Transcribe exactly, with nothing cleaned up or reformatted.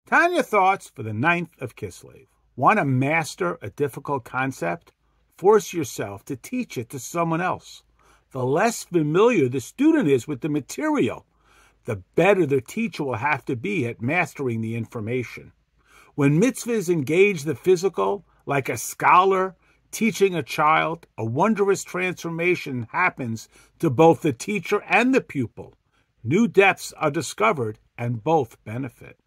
Tanya thoughts for the ninth of Kislev. Want to master a difficult concept? Force yourself to teach it to someone else. The less familiar the student is with the material, the better the teacher will have to be at mastering the information. When mitzvahs engage the physical, like a scholar teaching a child, a wondrous transformation happens to both the teacher and the pupil. New depths are discovered, and both benefit.